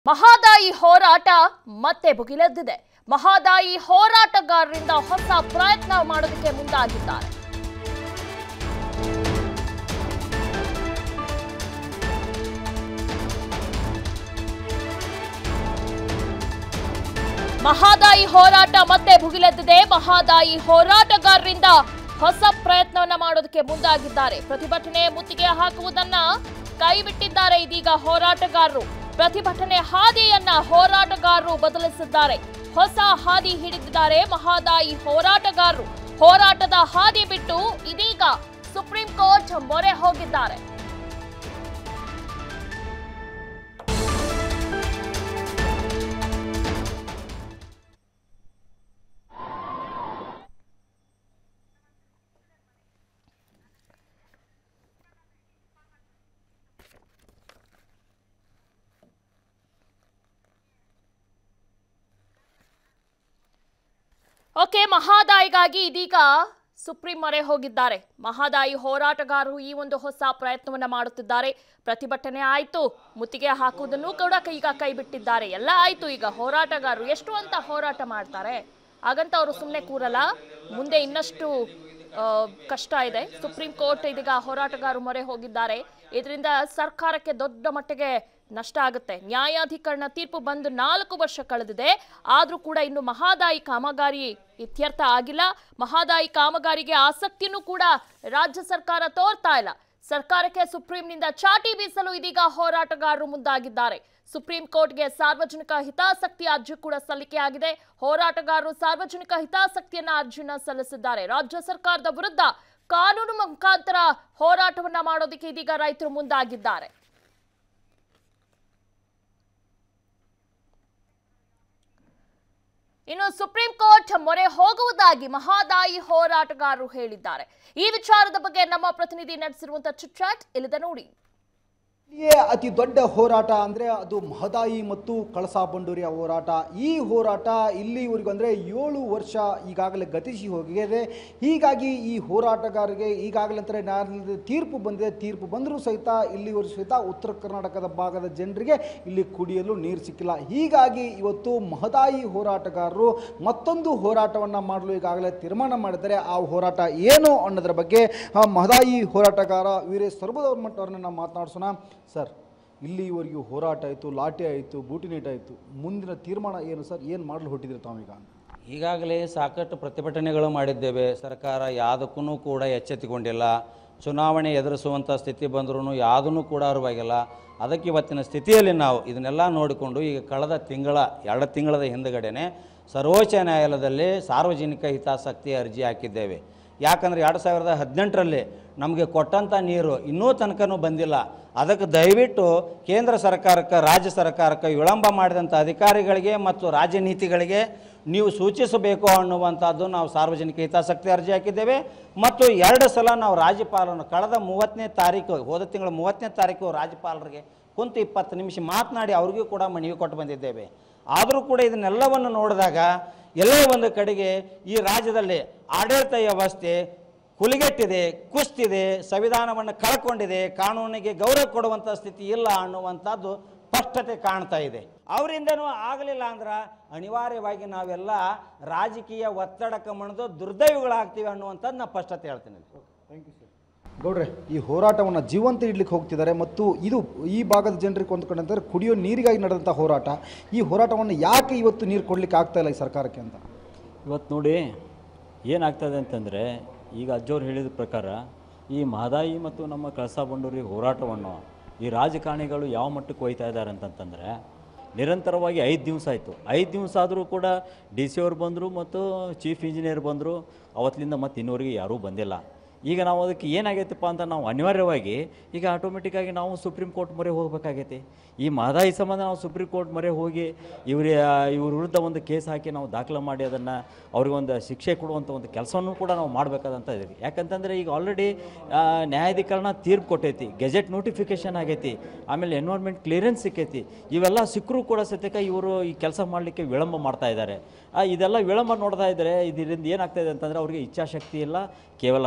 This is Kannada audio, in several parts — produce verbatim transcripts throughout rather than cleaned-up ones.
ಮಹದಾಯಿ ಹೋರಾಟ ಮತ್ತೆ ಭುಗಿಲೆದ್ದಿದೆ. ಮಹದಾಯಿ ಹೋರಾಟಗಾರರಿಂದ ಹೊಸ ಪ್ರಯತ್ನ ಮಾಡೋದಕ್ಕೆ ಮುಂದಾಗಿದ್ದಾರೆ. ಮಹದಾಯಿ ಹೋರಾಟ ಮತ್ತೆ ಭುಗಿಲೆದ್ದಿದೆ. ಮಹದಾಯಿ ಹೋರಾಟಗಾರರಿಂದ ಹೊಸ ಪ್ರಯತ್ನವನ್ನ ಮಾಡೋದಕ್ಕೆ ಮುಂದಾಗಿದ್ದಾರೆ. ಪ್ರತಿಭಟನೆ ಮುತ್ತಿಗೆ ಹಾಕುವುದನ್ನ ಕೈಬಿಟ್ಟಿದ್ದಾರೆ ಇದೀಗ ಹೋರಾಟಗಾರರು. ಪ್ರತಿಭಟನೆ ಹಾದಿಯನ್ನ ಹೋರಾಟಗಾರರು ಬದಲಿಸಿದ್ದಾರೆ. ಹೊಸ ಹಾದಿ ಹಿಡಿದಿದ್ದಾರೆ ಮಹದಾಯಿ ಹೋರಾಟಗಾರರು. ಹೋರಾಟದ ಹಾದಿ ಬಿಟ್ಟು ಇದೀಗ ಸುಪ್ರೀಂ ಕೋರ್ಟ್ ಮೊರೆ ಹೋಗಿದ್ದಾರೆ. ಓಕೆ, ಮಹದಾಯಿಗಾಗಿ ಇದೀಗ ಸುಪ್ರೀಂ ಮೊರೆ ಹೋಗಿದ್ದಾರೆ. ಮಹದಾಯಿ ಹೋರಾಟಗಾರರು ಈ ಒಂದು ಹೊಸ ಪ್ರಯತ್ನವನ್ನ ಮಾಡುತ್ತಿದ್ದಾರೆ. ಪ್ರತಿಭಟನೆ ಆಯ್ತು, ಮುತ್ತಿಗೆ ಹಾಕುವುದನ್ನು ಕೂಡ ಈಗ ಕೈ ಬಿಟ್ಟಿದ್ದಾರೆ. ಎಲ್ಲ ಆಯ್ತು. ಈಗ ಹೋರಾಟಗಾರರು ಎಷ್ಟು ಅಂತ ಹೋರಾಟ ಮಾಡ್ತಾರೆ, ಹಾಗಂತ ಅವರು ಸುಮ್ಮನೆ ಕೂರಲ್ಲ. ಮುಂದೆ ಇನ್ನಷ್ಟು ಕಷ್ಟ ಇದೆ. ಸುಪ್ರೀಂ ಕೋರ್ಟ್ ಇದೀಗ ಹೋರಾಟಗಾರರು ಮೊರೆ ಹೋಗಿದ್ದಾರೆ. ಇದರಿಂದ ಸರ್ಕಾರಕ್ಕೆ ದೊಡ್ಡ ಮಟ್ಟಿಗೆ ನಷ್ಟ ಆಗುತ್ತೆ. ನ್ಯಾಯಾಧಿಕರಣ ತೀರ್ಪು ಬಂದು ನಾಲ್ಕು ವರ್ಷ ಕಳೆದಿದೆ, ಆದ್ರೂ ಕೂಡ ಇನ್ನು ಮಹದಾಯಿ ಕಾಮಗಾರಿ ಇತ್ಯರ್ಥ ಆಗಿಲ್ಲ. ಮಹದಾಯಿ ಕಾಮಗಾರಿಗೆ ಆಸಕ್ತಿನೂ ಕೂಡ ರಾಜ್ಯ ಸರ್ಕಾರ ತೋರ್ತಾ ಇಲ್ಲ. ಸರ್ಕಾರಕ್ಕೆ ಸುಪ್ರೀಂನಿಂದ ಚಾಟಿ ಬೀಸಲು ಇದೀಗ ಹೋರಾಟಗಾರರು ಮುಂದಾಗಿದ್ದಾರೆ. ಸುಪ್ರೀಂ ಕೋರ್ಟ್ಗೆ ಸಾರ್ವಜನಿಕ ಹಿತಾಸಕ್ತಿ ಅರ್ಜಿ ಕೂಡ ಸಲ್ಲಿಕೆಯಾಗಿದೆ. ಹೋರಾಟಗಾರರು ಸಾರ್ವಜನಿಕ ಹಿತಾಸಕ್ತಿಯನ್ನ ಅರ್ಜಿಯನ್ನ ಸಲ್ಲಿಸಿದ್ದಾರೆ. ರಾಜ್ಯ ಸರ್ಕಾರದ ವಿರುದ್ಧ ಕಾನೂನು ಮುಖಾಂತರ ಹೋರಾಟವನ್ನ ಮಾಡೋದಕ್ಕೆ ಇದೀಗ ರೈತರು ಮುಂದಾಗಿದ್ದಾರೆ. ಇನ್ನು ಸುಪ್ರೀಂ ಕೋರ್ಟ್ ಮೊರೆ ಹೋಗುವುದಾಗಿ ಮಹದಾಯಿ ಹೋರಾಟಗಾರರು ಹೇಳಿದ್ದಾರೆ. ಈ ವಿಚಾರದ ಬಗ್ಗೆ ನಮ್ಮ ಪ್ರತಿನಿಧಿ ನಡೆಸಿರುವಂತಹ ಚಿಟ್ಚಾಟ್ ಇಲ್ಲಿದೆ ನೋಡಿ. ಇಲ್ಲಿಯೇ ಅತಿ ದೊಡ್ಡ ಹೋರಾಟ ಅಂದರೆ ಅದು ಮಹದಾಯಿ ಮತ್ತು ಕಳಸಾ ಬಂಡೂರಿಯ ಹೋರಾಟ. ಈ ಹೋರಾಟ ಇಲ್ಲಿವರೆಗೂ ಅಂದರೆ ಏಳು ವರ್ಷ ಈಗಾಗಲೇ ಗತಿಸಿ ಹೋಗಿದೆ. ಹೀಗಾಗಿ ಈ ಹೋರಾಟಗಾರರಿಗೆ ಈಗಾಗಲೇ ಅಂತಾರೆ ನ್ಯಾಯಾಲಯದ ತೀರ್ಪು ಬಂದಿದೆ. ತೀರ್ಪು ಬಂದರೂ ಸಹಿತ ಇಲ್ಲಿವರೆಗೂ ಸಹಿತ ಉತ್ತರ ಕರ್ನಾಟಕದ ಭಾಗದ ಜನರಿಗೆ ಇಲ್ಲಿ ಕುಡಿಯಲು ನೀರು ಸಿಕ್ಕಿಲ್ಲ. ಹೀಗಾಗಿ ಇವತ್ತು ಮಹದಾಯಿ ಹೋರಾಟಗಾರರು ಮತ್ತೊಂದು ಹೋರಾಟವನ್ನು ಮಾಡಲು ಈಗಾಗಲೇ ತೀರ್ಮಾನ ಮಾಡಿದ್ದಾರೆ. ಆ ಹೋರಾಟ ಏನು ಅನ್ನೋದ್ರ ಬಗ್ಗೆ ಮಹದಾಯಿ ಹೋರಾಟಗಾರ ವೀರೇಶ್ ಸರ್ಬದವರ್ಮಠ್ ಅವರನ್ನು ನಾವು ಮಾತನಾಡಿಸೋಣ. ಸರ್, ಇಲ್ಲಿವರೆಗೂ ಹೋರಾಟ ಆಯಿತು, ಲಾಠಿ ಆಯಿತು, ಬೂಟಿನೇಟ್ ಆಯಿತು, ಮುಂದಿನ ತೀರ್ಮಾನ ಏನು ಸರ್? ಏನು ಮಾಡಲು ಹೊಟ್ಟಿದ್ರೆ ತಾವೀಗ? ಈಗಾಗಲೇ ಸಾಕಷ್ಟು ಪ್ರತಿಭಟನೆಗಳು ಮಾಡಿದ್ದೇವೆ. ಸರ್ಕಾರ ಯಾವುದಕ್ಕೂ ಕೂಡ ಎಚ್ಚೆತ್ತುಕೊಂಡಿಲ್ಲ. ಚುನಾವಣೆ ಎದುರಿಸುವಂಥ ಸ್ಥಿತಿ ಬಂದರೂ ಯಾವುದೂ ಕೂಡ ಅರಿವಾಗಿಲ್ಲ. ಅದಕ್ಕೆ ಇವತ್ತಿನ ಸ್ಥಿತಿಯಲ್ಲಿ ನಾವು ಇದನ್ನೆಲ್ಲ ನೋಡಿಕೊಂಡು ಈಗ ಕಳೆದ ತಿಂಗಳ ಎರಡು ತಿಂಗಳದ ಹಿಂದುಗಡೆನೆ ಸರ್ವೋಚ್ಚ ನ್ಯಾಯಾಲಯದಲ್ಲಿ ಸಾರ್ವಜನಿಕ ಹಿತಾಸಕ್ತಿ ಅರ್ಜಿ ಹಾಕಿದ್ದೇವೆ. ಯಾಕಂದರೆ ಎರಡು ಸಾವಿರದ ಹದಿನೆಂಟರಲ್ಲಿ ನಮಗೆ ಕೊಟ್ಟಂಥ ನೀರು ಇನ್ನೂ ತನಕನೂ ಬಂದಿಲ್ಲ. ಅದಕ್ಕೆ ದಯವಿಟ್ಟು ಕೇಂದ್ರ ಸರ್ಕಾರಕ್ಕೆ, ರಾಜ್ಯ ಸರ್ಕಾರಕ್ಕೆ, ವಿಳಂಬ ಮಾಡಿದಂಥ ಅಧಿಕಾರಿಗಳಿಗೆ ಮತ್ತು ರಾಜನೀತಿಗಳಿಗೆ ನೀವು ಸೂಚಿಸಬೇಕು ಅನ್ನುವಂಥದ್ದು ನಾವು ಸಾರ್ವಜನಿಕ ಹಿತಾಸಕ್ತಿ ಅರ್ಜಿ ಹಾಕಿದ್ದೇವೆ. ಮತ್ತು ಎರಡು ಸಲ ನಾವು ರಾಜ್ಯಪಾಲರನ್ನು ಕಳೆದ ಮೂವತ್ತನೇ ತಾರೀಕು ಹೋದ ತಿಂಗಳ ಮೂವತ್ತನೇ ತಾರೀಕು ರಾಜ್ಯಪಾಲರಿಗೆ ಕುಂತು ಇಪ್ಪತ್ತು ನಿಮಿಷ ಮಾತನಾಡಿ ಅವ್ರಿಗೂ ಕೂಡ ಮನವಿ ಕೊಟ್ಟು ಬಂದಿದ್ದೇವೆ. ಆದರೂ ಕೂಡ ಇದನ್ನೆಲ್ಲವನ್ನು ನೋಡಿದಾಗ ಎಲ್ಲೋ ಒಂದು ಕಡೆಗೆ ಈ ರಾಜ್ಯದಲ್ಲಿ ಆಡಳಿತ ವ್ಯವಸ್ಥೆ ಕುಲಿಗೆಟ್ಟಿದೆ, ಕುಸ್ತಿದೆ, ಸಂವಿಧಾನವನ್ನು ಕಳ್ಕೊಂಡಿದೆ, ಕಾನೂನಿಗೆ ಗೌರವ ಕೊಡುವಂಥ ಸ್ಥಿತಿ ಇಲ್ಲ ಅನ್ನುವಂಥದ್ದು ಸ್ಪಷ್ಟತೆ ಕಾಣ್ತಾ ಇದೆ. ಅವರಿಂದನೂ ಆಗಲಿಲ್ಲ ಅಂದ್ರೆ ಅನಿವಾರ್ಯವಾಗಿ ನಾವೆಲ್ಲ ರಾಜಕೀಯ ಒತ್ತಡಕ್ಕೆ ಮಣಿದು ದುರ್ದೈವಗಳಾಗ್ತೀವಿ ಅನ್ನುವಂಥದ್ದು ನಾನು ಸ್ಪಷ್ಟತೆ ಹೇಳ್ತೀನಿ. Thank you sir. ಗೌಡ್ರೆ, ಈ ಹೋರಾಟವನ್ನು ಜೀವಂತ ಇಡ್ಲಿಕ್ಕೆ ಹೋಗ್ತಿದ್ದಾರೆ ಮತ್ತು ಇದು ಈ ಭಾಗದ ಜನರಿಗೆ ಕೊಂಡ್ಕೊಂಡಂತಾರೆ ಕುಡಿಯೋ ನೀರಿಗಾಗಿ ನಡೆದಂಥ ಹೋರಾಟ. ಈ ಹೋರಾಟವನ್ನು ಯಾಕೆ ಇವತ್ತು ನೀರು ಕೊಡಲಿಕ್ಕೆ ಆಗ್ತಾ ಇಲ್ಲ ಈ ಸರ್ಕಾರಕ್ಕೆ ಅಂತ? ಇವತ್ತು ನೋಡಿ ಏನಾಗ್ತದೆ ಅಂತಂದರೆ, ಈಗ ಅಜ್ಜವ್ರು ಹೇಳಿದ ಪ್ರಕಾರ ಈ ಮಹದಾಯಿ ಮತ್ತು ನಮ್ಮ ಕಳಸಾ ಬಂಡೂರಿ ಹೋರಾಟವನ್ನು ಈ ರಾಜಕಾರಣಿಗಳು ಯಾವ ಮಟ್ಟಕ್ಕೆ ಒಯ್ತಾ ಇದ್ದಾರೆ ಅಂತಂತಂದರೆ, ನಿರಂತರವಾಗಿ ಐದು ದಿವಸ ಆಯಿತು. ಐದು ದಿವಸ ಆದರೂ ಕೂಡ ಡಿ ಸಿ ಅವ್ರು ಬಂದರು ಮತ್ತು ಚೀಫ್ ಇಂಜಿನಿಯರ್ ಬಂದರು. ಅವತ್ತಿನಿಂದ ಮತ್ತು ಇನ್ನೂವರೆಗೆ ಯಾರೂ ಬಂದಿಲ್ಲ. ಈಗ ನಾವು ಅದಕ್ಕೆ ಏನಾಗೈತಪ್ಪ ಅಂತ ನಾವು ಅನಿವಾರ್ಯವಾಗಿ ಈಗ ಆಟೋಮೆಟಿಕ್ಕಾಗಿ ನಾವು ಸುಪ್ರೀಂ ಕೋರ್ಟ್ ಮೊರೆ ಹೋಗಬೇಕಾಗೈತಿ. ಈ ಮಹದಾಯಿ ಸಂಬಂಧ ನಾವು ಸುಪ್ರೀಂ ಕೋರ್ಟ್ ಮೊರೆ ಹೋಗಿ ಇವ್ರ ಇವ್ರ ವಿರುದ್ಧ ಒಂದು ಕೇಸ್ ಹಾಕಿ ನಾವು ದಾಖಲೆ ಮಾಡಿ ಅದನ್ನು ಅವ್ರಿಗೊಂದು ಶಿಕ್ಷೆ ಕೊಡುವಂಥ ಒಂದು ಕೆಲಸವನ್ನು ಕೂಡ ನಾವು ಮಾಡಬೇಕಾದಂಥ ಇದೀವಿ. ಯಾಕಂತಂದರೆ ಈಗ ಆಲ್ರೆಡಿ ನ್ಯಾಯಾಧಿಕರಣ ತೀರ್ಪು ಕೊಟ್ಟೈತಿ, ಗೆಜೆಟ್ ನೋಟಿಫಿಕೇಷನ್ ಆಗೈತಿ, ಆಮೇಲೆ ಎನ್ವೈರ್ಮೆಂಟ್ ಕ್ಲಿಯರೆನ್ಸ್ ಸಿಕ್ಕೈತಿ. ಇವೆಲ್ಲ ಸಿಕ್ಕರೂ ಕೂಡ ಸತ್ಯಕ ಇವರು ಈ ಕೆಲಸ ಮಾಡಲಿಕ್ಕೆ ವಿಳಂಬ ಮಾಡ್ತಾ ಇದ್ದಾರೆ. ಇದೆಲ್ಲ ವಿಳಂಬ ನೋಡ್ತಾ ಇದ್ದರೆ ಇದರಿಂದ ಏನಾಗ್ತಾಯಿದೆ ಅಂತಂದರೆ ಅವ್ರಿಗೆ ಇಚ್ಛಾಶಕ್ತಿ ಇಲ್ಲ, ಕೇವಲ ರಾಜಕಾರಣ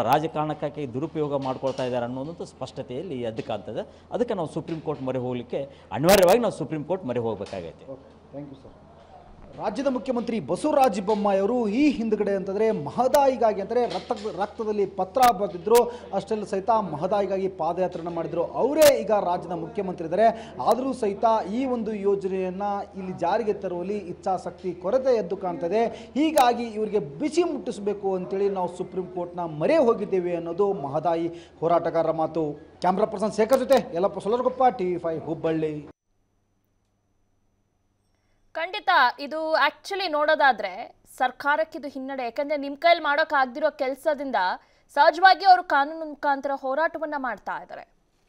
ಕಾರಣಕ್ಕಾಗಿ ದುರುಪಯೋಗ ಮಾಡ್ಕೊಳ್ತಾ ಇದ್ದಾರೆ ಅನ್ನೋದಂತೂ ಸ್ಪಷ್ಟತೆಯಲ್ಲಿ ಎದ್ದು ಕಾಣ್ತದೆ. ಅದಕ್ಕೆ ನಾವು ಸುಪ್ರೀಂ ಕೋರ್ಟ್ ಮೊರೆ ಹೋಗಲಿಕ್ಕೆ ಅನಿವಾರ್ಯವಾಗಿ ನಾವು ಸುಪ್ರೀಂ ಕೋರ್ಟ್ ಮೊರೆ ಹೋಗಬೇಕಾಗೈತೆ. Thank you sir. ರಾಜ್ಯದ ಮುಖ್ಯಮಂತ್ರಿ ಬಸವರಾಜ ಬೊಮ್ಮಾಯಿ ಅವರು ಈ ಹಿಂದ್ಗಡೆ ಅಂತಂದರೆ ಮಹದಾಯಿಗಾಗಿ ಅಂದರೆ ರಕ್ತ ರಕ್ತದಲ್ಲಿ ಪತ್ರ ಬರೆದಿದ್ರು, ಅಷ್ಟೆಲ್ಲ ಸಹಿತ ಮಹದಾಯಿಗಾಗಿ ಪಾದಯಾತ್ರೆಯನ್ನು ಮಾಡಿದರು. ಅವರೇ ಈಗ ರಾಜ್ಯದ ಮುಖ್ಯಮಂತ್ರಿ ಇದ್ದಾರೆ. ಆದರೂ ಸಹಿತ ಈ ಒಂದು ಯೋಜನೆಯನ್ನು ಇಲ್ಲಿ ಜಾರಿಗೆ ತರುವಲ್ಲಿ ಇಚ್ಛಾಶಕ್ತಿ ಕೊರತೆ ಎದ್ದು ಕಾಣ್ತದೆ. ಹೀಗಾಗಿ ಇವರಿಗೆ ಬಿಸಿ ಮುಟ್ಟಿಸಬೇಕು ಅಂತೇಳಿ ನಾವು ಸುಪ್ರೀಂ ಕೋರ್ಟ್ನ ಮೊರೆ ಹೋಗಿದ್ದೇವೆ ಅನ್ನೋದು ಮಹದಾಯಿ ಹೋರಾಟಗಾರರ ಮಾತು. ಕ್ಯಾಮ್ರಾ ಪರ್ಸನ್ ಶೇಖರ್ ಜೊತೆ ಯಲ್ಲಪ್ಪ ಸೊಲರಗೊಪ್ಪ, ಟಿವಿ ಫೈವ್ ಹುಬ್ಬಳ್ಳಿ. ಖಂಡಿತ ಇದು ಆಕ್ಚುಲಿ ನೋಡೋದಾದ್ರೆ ಸರ್ಕಾರಕ್ಕೆ ಇದು ಹಿನ್ನಡೆ. ಯಾಕಂದ್ರೆ ನಿಮ್ಮ ಕೈಲಿ ಮಾಡೋಕೆ ಆಗದಿರೋ ಕೆಲಸದಿಂದ ಸಹಜವಾಗಿ ಅವರು ಕಾನೂನು ಮುಖಾಂತರ ಹೋರಾಟವನ್ನ ಮಾಡ್ತಾ ಇದ್ದಾರೆ.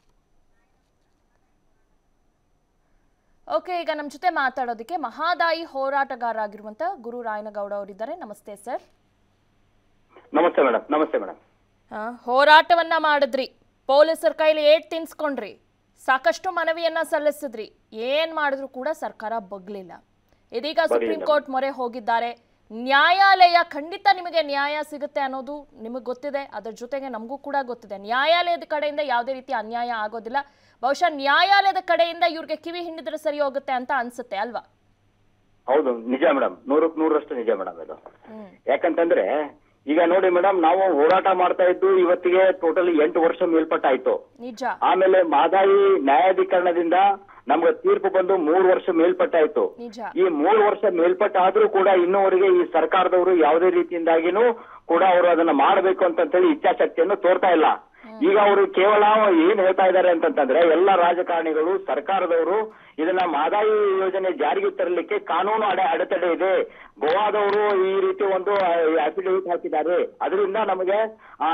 ಓಕೆ, ಈಗ ನಮ್ಮ ಜೊತೆ ಮಾತಾಡೋದಕ್ಕೆ ಮಹದಾಯಿ ಹೋರಾಟಗಾರ ಆಗಿರುವಂತ ಗುರು ರಾಯನಗೌಡ ಅವರಿದ್ದಾರೆ. ನಮಸ್ತೆ ಸರ್. ನಮಸ್ತೆ ಮೇಡಮ್. ನಮಸ್ತೆ ಮೇಡಮ್. ಹೋರಾಟವನ್ನ ಮಾಡಿದ್ರಿ, ಪೊಲೀಸರ ಕೈಲಿ ಏಟ್ ತಿನ್ಸ್ಕೊಂಡ್ರಿ, ಸಾಕಷ್ಟು ಮನವಿಯನ್ನ ಸಲ್ಲಿಸಿದ್ರಿ, ಏನ್ ಮಾಡಿದ್ರು ಕೂಡ ಸರ್ಕಾರ ಬಗ್ಲಿಲ್ಲ. ಇದೀಗ ಸುಪ್ರೀಂ ಕೋರ್ಟ್ ಮೊರೆ ಹೋಗಿದ್ದಾರೆ. ನ್ಯಾಯಾಲಯ ಖಂಡಿತ ನಿಮಗೆ ನ್ಯಾಯ ಸಿಗುತ್ತೆ ಅನ್ನೋದು ನಿಮಗೆ ಗೊತ್ತಿದೆ, ಅದರ ಜೊತೆಗೆ ನಮಗೂ ಕೂಡ ಗೊತ್ತಿದೆ. ನ್ಯಾಯಾಲಯದ ಕಡೆಯಿಂದ ಯಾವುದೇ ರೀತಿ ಅನ್ಯಾಯ ಆಗೋದಿಲ್ಲ. ಬಹುಶಃ ನ್ಯಾಯಾಲಯದ ಕಡೆಯಿಂದ ಇವ್ರಿಗೆ ಕಿವಿ ಹಿಂಡಿದ್ರೆ ಸರಿ ಹೋಗುತ್ತೆ ಅಂತ ಅನ್ಸುತ್ತೆ ಅಲ್ವಾ? ಹೌದು, ನಿಜ ಮೇಡಮ್, ನೂರಕ್ಕೆ ನೂರಷ್ಟು ನಿಜ ಮೇಡಮ್ ಇದು. ಯಾಕಂತಂದ್ರೆ ಈಗ ನೋಡಿ ಮೇಡಮ್, ನಾವು ಹೋರಾಟ ಮಾಡ್ತಾ ಇದ್ದು ಇವತ್ತಿಗೆ ಟೋಟಲಿ ಎಂಟು ವರ್ಷ ಮೇಲ್ಪಟ್ಟಾಯ್ತು. ನಿಜ. ಆಮೇಲೆ ಮಹದಾಯಿ ನ್ಯಾಯಾಧೀಕರಣದಿಂದ ನಮ್ಗೆ ತೀರ್ಪು ಬಂದು ಮೂರು ವರ್ಷ ಮೇಲ್ಪಟ್ಟಾಯ್ತು. ಈ ಮೂರು ವರ್ಷ ಮೇಲ್ಪಟ್ಟಾದ್ರೂ ಕೂಡ ಇನ್ನೂವರೆಗೆ ಈ ಸರ್ಕಾರದವರು ಯಾವುದೇ ರೀತಿಯಿಂದಾಗಿನೂ ಕೂಡ ಅವರು ಅದನ್ನ ಮಾಡಬೇಕು ಅಂತ ಹೇಳಿ ಇಚ್ಛಾಶಕ್ತಿಯನ್ನು ತೋರ್ತಾ ಇಲ್ಲ. ಈಗ ಅವರು ಕೇವಲ ಏನ್ ಹೇಳ್ತಾ ಇದ್ದಾರೆ ಅಂತಂತಂದ್ರೆ, ಎಲ್ಲ ರಾಜಕಾರಣಿಗಳು ಸರ್ಕಾರದವರು ಇದನ್ನ ಮಹದಾಯಿ ಯೋಜನೆ ಜಾರಿಗೆ ತರಲಿಕ್ಕೆ ಕಾನೂನು ಅಡೆ ಅಡೆತಡೆ ಇದೆ, ಗೋವಾದವರು ಈ ರೀತಿ ಒಂದು ಅಫಿಡವಿಟ್ ಹಾಕಿದ್ದಾರೆ, ಅದರಿಂದ ನಮಗೆ ಆ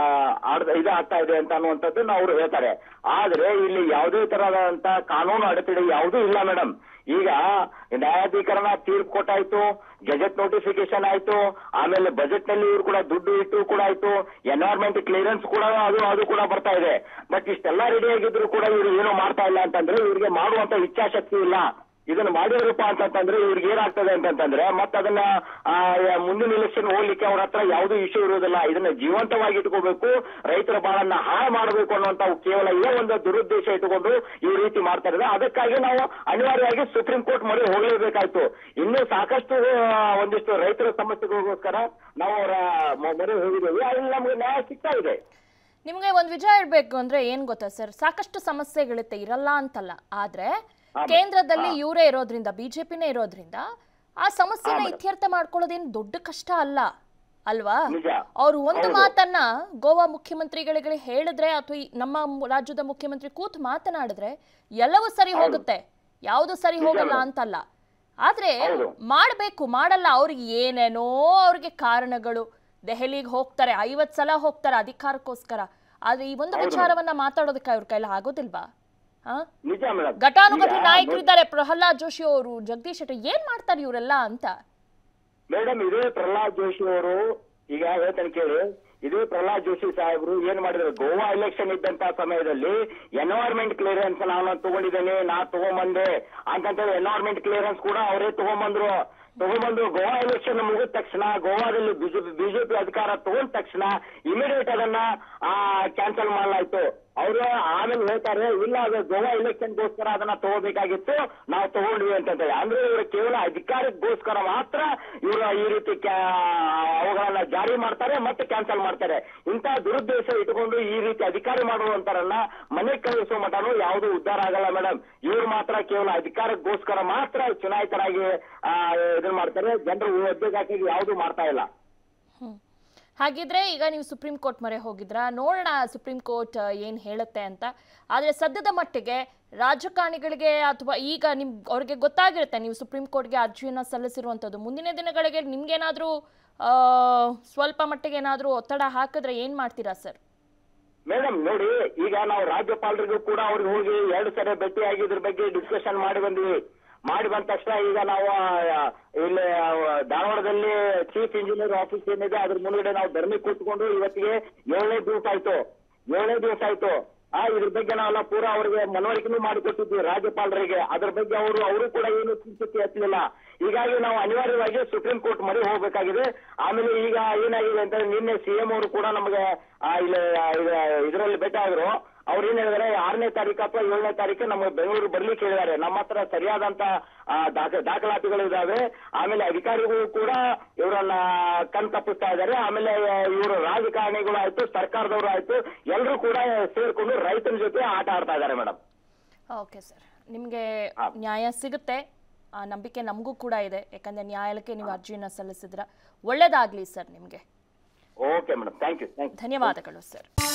ಇದಾಗ್ತಾ ಇದೆ ಅಂತ ಅನ್ನುವಂಥದ್ದನ್ನ ಅವರು ಹೇಳ್ತಾರೆ. ಆದ್ರೆ ಇಲ್ಲಿ ಯಾವುದೇ ತರಹದಂತ ಕಾನೂನು ಅಡೆತಡೆ ಯಾವುದೂ ಇಲ್ಲ ಮೇಡಮ್. ಈಗ ನ್ಯಾಯಾಧೀಕರಣ ತೀರ್ಪು ಕೊಟ್ಟಾಯ್ತು, ಗೆಜೆಟ್ ನೋಟಿಫಿಕೇಶನ್ ಆಯ್ತು, ಆಮೇಲೆ ಬಜೆಟ್ ನಲ್ಲಿ ಇವರು ಕೂಡ ದುಡ್ಡು ಇಟ್ಟು ಕೂಡ ಆಯ್ತು, ಎನ್ವೈರ್ಮೆಂಟ್ ಕ್ಲಿಯರೆನ್ಸ್ ಕೂಡ ಅದು ಅದು ಕೂಡ ಬರ್ತಾ ಇದೆ. ಬಟ್ ಇಷ್ಟೆಲ್ಲ ರೆಡಿ ಆಗಿದ್ರು ಕೂಡ ಇವರು ಏನು ಮಾಡ್ತಾ ಇಲ್ಲ ಅಂತಂದ್ರೆ ಇವರಿಗೆ ಮಾಡುವಂತ ಇಚ್ಛಾಶಕ್ತಿ ಇಲ್ಲ. ಇದನ್ನ ಮಾಡಿದ್ರಪ್ಪ ಅಂತಂದ್ರೆ ಇವ್ರಿಗೆ ಏನಾಗ್ತದೆ ಅಂತಂದ್ರೆ ಮತ್ತೆ ಅದನ್ನ ಮುಂದಿನ ಎಲೆಕ್ಷನ್ ಹೋಗ್ಲಿಕ್ಕೆ ಅವ್ರ ಹತ್ರ ಯಾವುದೂ ಇಶ್ಯೂ ಇರೋದಿಲ್ಲ. ಇದನ್ನ ಜೀವಂತವಾಗಿ ಇಟ್ಕೋಬೇಕು, ರೈತರ ಬಾಳನ್ನ ಹಾಳು ಮಾಡಬೇಕು ಅನ್ನುವಂತ ಕೇವಲ ಇದೇ ಒಂದು ದುರುದ್ದೇಶ ಇಟ್ಟುಕೊಂಡು ಈ ರೀತಿ ಮಾಡ್ತಾ ಇದ್ದಾರೆ. ಅದಕ್ಕಾಗಿ ನಾವು ಅನಿವಾರ್ಯವಾಗಿ ಸುಪ್ರೀಂ ಕೋರ್ಟ್ ಮೊರೆ ಹೋಗಲೇಬೇಕಾಯ್ತು. ಇನ್ನೂ ಸಾಕಷ್ಟು ಒಂದಿಷ್ಟು ರೈತರ ಸಮಸ್ಯೆಗಳಿಗೋಸ್ಕರ ನಾವು ಅವರ ಮೊರೆ ಹೋಗಿದ್ದೇವೆ, ಅಲ್ಲಿ ನಮ್ಗೆ ನ್ಯಾಯ ಸಿಗ್ತಾ ಇದೆ. ನಿಮ್ಗೆ ಒಂದ್ ವಿಷಯ ಹೇಳ್ಬೇಕು ಅಂದ್ರೆ ಏನ್ ಗೊತ್ತಾ ಸರ್, ಸಾಕಷ್ಟು ಸಮಸ್ಯೆಗಳಿರುತ್ತೆ, ಇರಲ್ಲ ಅಂತಲ್ಲ. ಆದ್ರೆ ಕೇಂದ್ರದಲ್ಲಿ ಇವರೇ ಇರೋದ್ರಿಂದ, ಬಿಜೆಪಿನೇ ಇರೋದ್ರಿಂದ ಆ ಸಮಸ್ಯೆನ ಇತ್ಯರ್ಥ ಮಾಡ್ಕೊಳ್ಳೋದೇನು ದೊಡ್ಡ ಕಷ್ಟ ಅಲ್ಲ ಅಲ್ವಾ? ಅವ್ರು ಒಂದು ಮಾತನ್ನ ಗೋವಾ ಮುಖ್ಯಮಂತ್ರಿಗಳಿಗೆ ಹೇಳಿದ್ರೆ ಅಥವಾ ನಮ್ಮ ರಾಜ್ಯದ ಮುಖ್ಯಮಂತ್ರಿ ಕೂತ್ ಮಾತನಾಡಿದ್ರೆ ಎಲ್ಲವೂ ಸರಿ ಹೋಗುತ್ತೆ, ಯಾವುದು ಸರಿ ಹೋಗಲ್ಲ ಅಂತಲ್ಲ. ಆದ್ರೆ ಮಾಡ್ಬೇಕು, ಮಾಡಲ್ಲ. ಅವ್ರಿಗೆ ಏನೇನೋ ಅವ್ರಿಗೆ ಕಾರಣಗಳು, ದೆಹಲಿಗೆ ಹೋಗ್ತಾರೆ, ಐವತ್ ಸಲ ಹೋಗ್ತಾರೆ ಅಧಿಕಾರಕ್ಕೋಸ್ಕರ. ಆದ್ರೆ ಈ ಒಂದು ವಿಚಾರವನ್ನ ಮಾತಾಡೋದಕ್ಕೆ ಅವ್ರ ಕೈಲಿ ಆಗೋದಿಲ್ವಾ? ಘಟಾನುಘಟಿ ನಾಯಕರಿದ್ದಾರೆ, ಪ್ರಹ್ಲಾದ್ ಜೋಶಿ ಅವರು, ಜಗದೀಶ್ ಶೆಟ್ಟರ್, ಏನ್ ಮಾಡ್ತಾರೆ ಇವರೆಲ್ಲ ಅಂತ. ಮೇಡಮ್, ಇದೇ ಪ್ರಹ್ಲಾದ್ ಜೋಶಿ ಅವರು ಈಗ ಹೇಳ್ತಾನೆ ಕೇಳಿ, ಇದೇ ಪ್ರಹ್ಲಾದ್ ಜೋಶಿ ಸಾಹೇಬರು ಏನ್ ಮಾಡಿದ್ರು, ಗೋವಾ ಎಲೆಕ್ಷನ್ ಇದ್ದಂತ ಸಮಯದಲ್ಲಿ ಎನ್ವೈರ್ಮೆಂಟ್ ಕ್ಲಿಯರೆನ್ಸ್ ನಾನು ತಗೊಂಡಿದ್ದೇನೆ, ನಾ ತಗೊಂಬಂದೆ ಅಂತಂತೇಳಿ ಎನ್ವೈರ್ಮೆಂಟ್ ಕ್ಲಿಯರೆನ್ಸ್ ಕೂಡ ಅವರೇ ತಗೊಂಬಂದ್ರು. ತಗೊಂಡ್ಬಂದು ಗೋವಾ ಎಲೆಕ್ಷನ್ ಮುಗಿದ ತಕ್ಷಣ, ಗೋವಾದಲ್ಲಿ ಬಿಜೆಪಿ ಬಿಜೆಪಿ ಅಧಿಕಾರ ತಗೊಂಡ ತಕ್ಷಣ ಇಮಿಡಿಯೇಟ್ ಅದನ್ನ ಕ್ಯಾನ್ಸಲ್ ಮಾಡಲಾಯ್ತು. ಅವರು ಆಮೇಲೆ ಹೇಳ್ತಾರೆ, ಇಲ್ಲ ಅದು ಗೋವಾ ಎಲೆಕ್ಷನ್ಗೋಸ್ಕರ ಅದನ್ನ ತಗೋಬೇಕಾಗಿತ್ತು, ನಾವು ತಗೊಂಡ್ವಿ ಅಂತಂತೇಳಿ. ಅಂದ್ರೆ ಇವರು ಕೇವಲ ಅಧಿಕಾರಕ್ಕೋಸ್ಕರ ಮಾತ್ರ ಇವರು ಈ ರೀತಿ ಅವುಗಳನ್ನ ಜಾರಿ ಮಾಡ್ತಾರೆ ಮತ್ತೆ ಕ್ಯಾನ್ಸಲ್ ಮಾಡ್ತಾರೆ. ಇಂತಹ ದುರುದ್ದೇಶ ಇಟ್ಕೊಂಡು ಈ ರೀತಿ ಅಧಿಕಾರಿ ಮಾಡುವಂತರನ್ನ ಮನೆ ಕಳಿಸುವ ಮಟನೂ ಯಾವುದು ಉದ್ಧಾರ ಆಗಲ್ಲ ಮೇಡಮ್. ಇವ್ರು ಮಾತ್ರ ಕೇವಲ ಅಧಿಕಾರಕ್ಕೋಸ್ಕರ ಮಾತ್ರ ಚುನಾಯಿತರಾಗಿ ಇದನ್ನ ಮಾಡ್ತಾರೆ, ಜನರು ಒದ್ದೆಗಾಗಿ ಯಾವುದು ಮಾಡ್ತಾ ಇಲ್ಲ. ಹಾಗಿದ್ರೆ ಈಗ ನೀವು ಸುಪ್ರೀಂ ಕೋರ್ಟ್ ಮೊರೆ ಹೋಗಿದ್ರ, ನೋಡೋಣ ಸುಪ್ರೀಂ ಕೋರ್ಟ್ ಏನ್ ಹೇಳುತ್ತೆ ಅಂತ. ಆದ್ರೆ ಸದ್ಯದ ಮಟ್ಟಿಗೆ ರಾಜಕಾರಣಿಗಳಿಗೆ ಅಥವಾ ಈಗ ನಿಮ್ ಅವ್ರಿಗೆ ಗೊತ್ತಾಗಿರುತ್ತೆ ನೀವು ಸುಪ್ರೀಂ ಕೋರ್ಟ್ಗೆ ಅರ್ಜಿಯನ್ನ ಸಲ್ಲಿಸಿರುವಂತದ್ದು. ಮುಂದಿನ ದಿನಗಳಿಗೆ ನಿಮ್ಗೇನಾದ್ರೂ ಆ ಸ್ವಲ್ಪ ಮಟ್ಟಿಗೆ ಏನಾದ್ರೂ ಒತ್ತಡ ಹಾಕಿದ್ರೆ ಏನ್ ಮಾಡ್ತೀರಾ ಸರ್? ಮೇಡಮ್ ನೋಡಿ, ಈಗ ನಾವು ರಾಜ್ಯಪಾಲರಿಗೂ ಕೂಡ ಅವ್ರಿಗೆ ಹೋಗಿ ಎರಡು ಸರಿ ಭೇಟಿಯಾಗಿ ಇದ್ರ ಬಗ್ಗೆ ಡಿಸ್ಕಷನ್ ಮಾಡಿ ಬಂದ್ವಿ. ಮಾಡಿ ಬಂದ ತಕ್ಷಣ ಈಗ ನಾವು ಇಲ್ಲಿ ಧಾರವಾಡದಲ್ಲಿ ಚೀಫ್ ಇಂಜಿನಿಯರ್ ಆಫೀಸ್ ಏನಿದೆ ಅದ್ರ ಮುಂದ್ಗಡೆ ನಾವು ಧರಣಿ ಕೂತ್ಕೊಂಡು ಇವತ್ತಿಗೆ ಏಳನೇ ದಿವಸ ಆಯ್ತು ಏಳನೇ ದಿವಸ ಆಯ್ತು ಆ ಇದ್ರ ಬಗ್ಗೆ ನಾವೆಲ್ಲ ಪೂರಾ ಅವರಿಗೆ ಮನವರಿಕೆನೂ ಮಾಡಿಕೊಟ್ಟಿದ್ವಿ ರಾಜ್ಯಪಾಲರಿಗೆ. ಅದ್ರ ಬಗ್ಗೆ ಅವರು ಅವರು ಕೂಡ ಏನು ಚಿಂತೆ ಹತ್ತಲಿಲ್ಲ. ಹೀಗಾಗಿ ನಾವು ಅನಿವಾರ್ಯವಾಗಿ ಸುಪ್ರೀಂ ಕೋರ್ಟ್ ಮೊರೆ ಹೋಗ್ಬೇಕಾಗಿದೆ. ಆಮೇಲೆ ಈಗ ಏನಾಗಿದೆ ಅಂತ ನಿನ್ನೆ ಸಿಎಂ ಅವರು ಕೂಡ ನಮಗೆ ಇಲ್ಲಿ ಇದರಲ್ಲಿ ಭೇಟಿ ಆದ್ರು. ಅವ್ರು ಏನ್ ಹೇಳಿದಾರೆ, ಆರನೇ ತಾರೀಕು ಅಥವಾ ಏಳನೇ ತಾರೀಕು ನಮಗೆ ಬೆಂಗಳೂರು ಬರ್ಲಿಕ್ಕೆ ಹೇಳಿದ್ದಾರೆ. ನಮ್ಮ ಹತ್ರ ಸರಿಯಾದಂತ ದಾಖ ದಾಖಲಾತಿಗಳು ಇದಾವೆ. ಆಮೇಲೆ ಅಧಿಕಾರಿಗಳು ಕೂಡ ಇವರನ್ನ ಕಣ್ ತಪ್ಪಿಸ್ತಾ ಇದ್ದಾರೆ. ಆಮೇಲೆ ಇವರು ರಾಜಕಾರಣಿಗಳು ಆಯ್ತು, ಸರ್ಕಾರದವರು ಆಯ್ತು, ಎಲ್ಲರೂ ಕೂಡ ಸೇರ್ಕೊಂಡು ರೈತನ ಜೊತೆ ಆಟ ಆಡ್ತಾ ಇದ್ದಾರೆ ಮೇಡಮ್. ಓಕೆ ಸರ್, ನಿಮ್ಗೆ ನ್ಯಾಯ ಸಿಗುತ್ತೆ ಆ ನಂಬಿಕೆ ನಮಗೂ ಕೂಡ ಇದೆ. ಯಾಕಂದ್ರೆ ನ್ಯಾಯಾಲಯಕ್ಕೆ ನೀವು ಅರ್ಜಿಯನ್ನ ಸಲ್ಲಿಸಿದ್ರ. ಒಳ್ಳೇದಾಗ್ಲಿ ಸರ್ ನಿಮ್ಗೆ. Okay madam, thank you. ಧನ್ಯವಾದಗಳು ಸರ್.